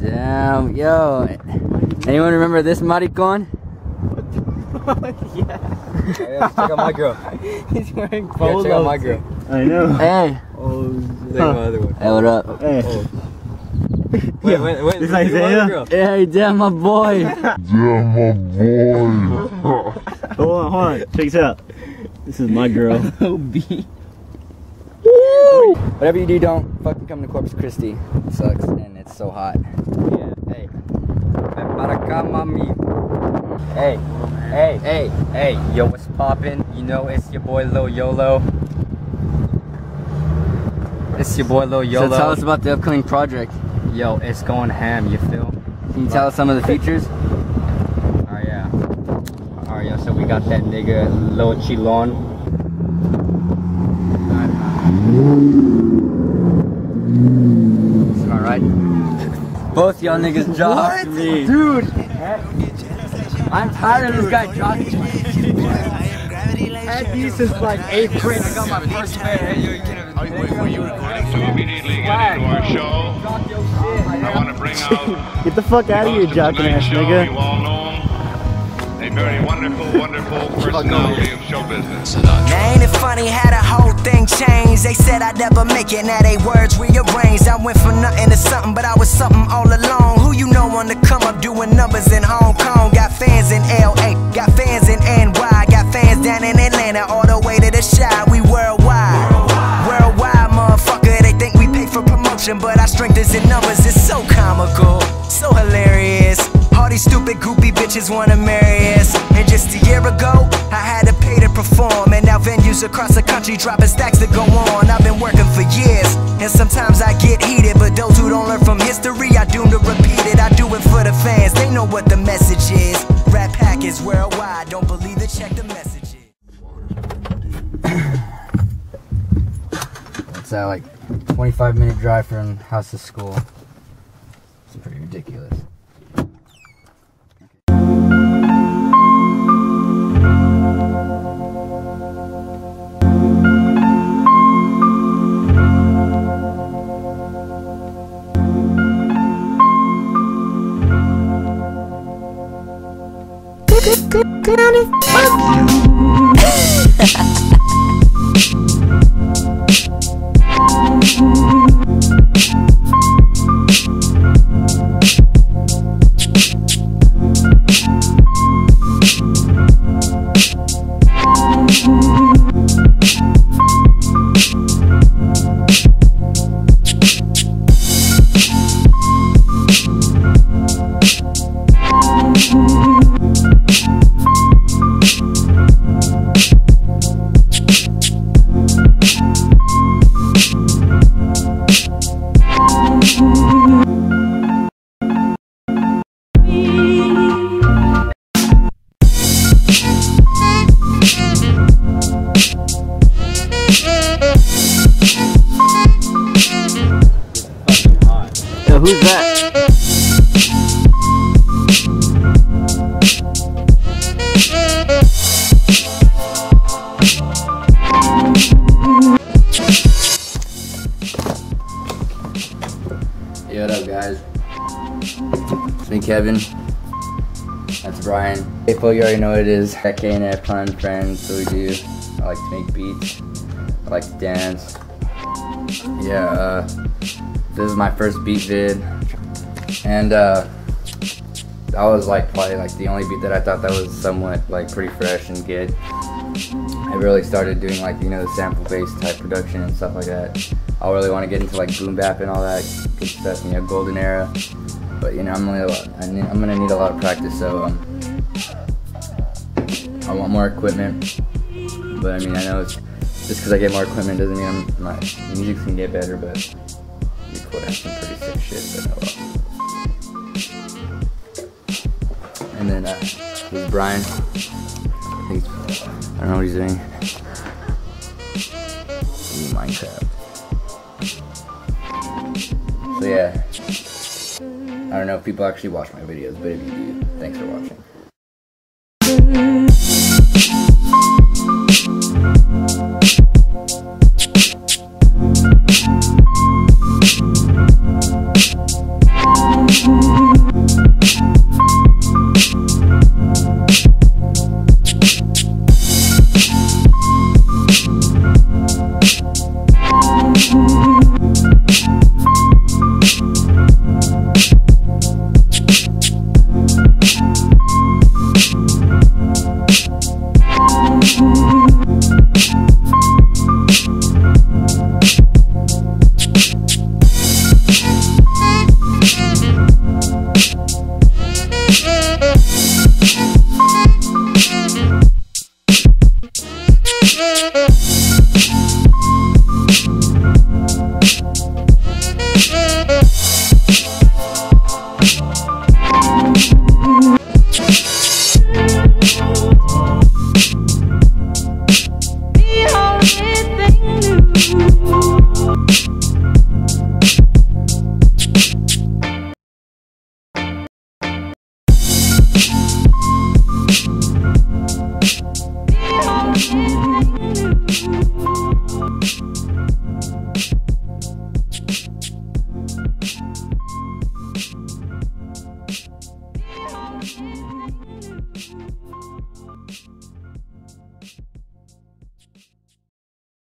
Damn, yo. Anyone remember this maricon? Yeah. Check out my girl. He's wearing polos. Check out my girl. I know. Hey. Oh, Check out my other one. Hey, what up? Hey. Oh. Wait. This Isaiah? Hey, damn, my boy. Hold on. Check this out. This is my girl. OB. Whatever you do, don't fucking come to Corpus Christi. It sucks, and it's so hot. Yeah. Hey. Para acá, mami. Hey. Yo, what's poppin'? You know it's your boy Lil Yolo. It's your boy Lil Yolo. So tell us about the upcoming project. Yo, it's going ham, you feel? Can you tell us some of the features? Alright, yo, so we got that nigga Lil Chilon. Am I right? Both y'all niggas jogged me. Dude! I'm tired of this guy jogging me. Had these since like 8th grade. I got my first pair. Were you recording to immediately get into our show? I want to bring out. Get the fuck out of here, jocking ass nigga. You all know him. A very wonderful personality of show business. Now ain't it funny how the whole thing changed? They said I'd never make it, now they words rearranged. I went from nothing to something, but I was something all along. Who you know on the come up doing numbers in Hong Kong? Got fans in LA, got fans in NY, got fans down in Atlanta, all the way to the Shy. We worldwide, motherfucker. They think we pay for promotion, but our strength is in numbers. It's so comical, so hilarious. All these stupid groupie bitches wanna marry us. And just a year ago, I had to pay to perform. And now venues across the country dropping stacks to go on. I've been working for years, and sometimes I get heated. But those who don't learn from history are doomed to repeat it. I do it for the fans, they know what the message is. Rap Pack is worldwide, don't believe it, check the messages. It's like 25-minute drive from house to school. It's pretty ridiculous. Who's that? Yo, what up, guys? It's me, Kevin. That's Brian. Hey, Phil, you already know what it is. Got K&F, fun friends, so we do. I like to make beats. I like to dance. Yeah, this is my first beat vid, and that was like probably like the only beat that I thought that was somewhat like pretty fresh and good. I really started doing like, you know, the sample based type production and stuff like that. I really want to get into like boom bap and all that good stuff, you know, golden era. But you know, I'm gonna need a lot of practice, so I want more equipment. But I mean, I know it's just because I get more equipment doesn't mean my music's gonna get better, but you could have some pretty sick shit, but oh well. And then this is Brian. I don't know what he's doing. Minecraft. So yeah, I don't know if people actually watch my videos, but if you do, thanks for watching. Thank you.